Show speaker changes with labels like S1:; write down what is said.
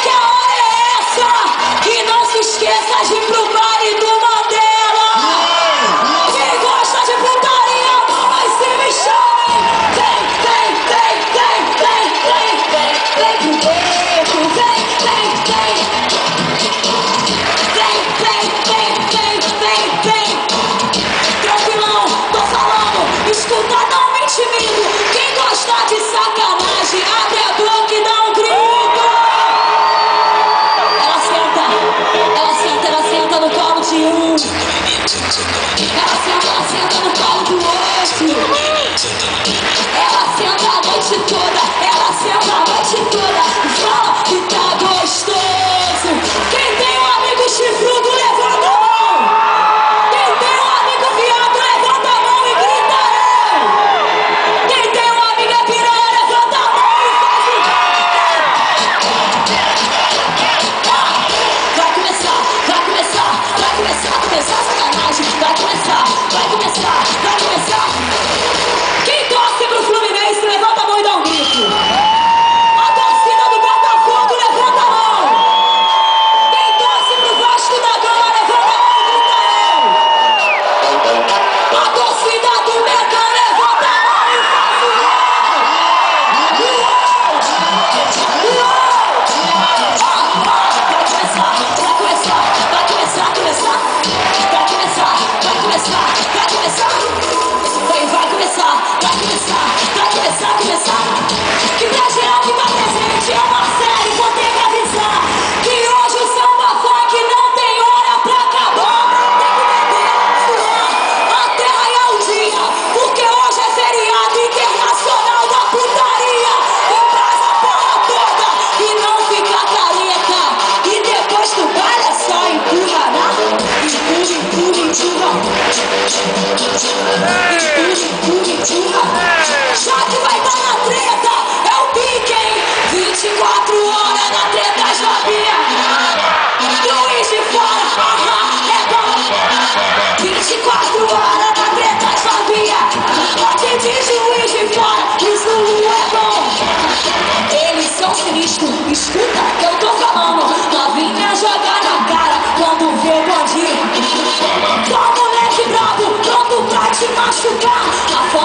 S1: que a hora é essa. E não se esqueça de ir pro baile do Mandela. Quem gosta de putaria, a mão lá em cima e chame. Vem, vem, vem, vem, vem, vem, vem, vem pro beco, vem, vem, vem. Vem, vem, vem, vem, vem, vem. Tranquilão, tô falando, escuta, não me intimido. Quem gosta de sacanagem, abre a boca e dá um grito. Ela senta no colo de um. Ela senta no colo do outro. Ela senta a noite toda, ela senta a noite toda. Fala que tá gostoso. Quem tem um amigo chifrudo, levanta a mão. Quem tem um amigo viado, levanta a mão e grita eu. Quem tem uma amiga piranha, levanta a mão e faz o... Vai começar a sacanagem. Vai começar. Quem torce pro Fluminense, levanta a mão e dá um grito. A torcida do Botafogo, levanta a mão. Quem torce pro Vasco da Gama, levanta a mão e grita eu. A torcida do Mengão, levanta a mão e faz o Vai começar. Que pra geral que tá presente é o Marcelly, vou ter que avisar que hoje o sambafunk não tem hora pra acabar. Tem que beber, suar, até raiar o dia, porque hoje é feriado internacional da putaria. E traz a porra toda e não fica careta. E depois do baile é só empurra, né? Empurra. Já que vai dar na treta, é o pique, hein? 24 horas na treta, Jobinha. Luiz de fora, é bom. 24 horas na treta, Jobinha. Pode diz Luiz de fora, isso é bom. Eles são sinistros, escuta que eu tô falando. Novinha joga na cara quando vê o bandido. Só moleque brabo, pronto pra te machucar.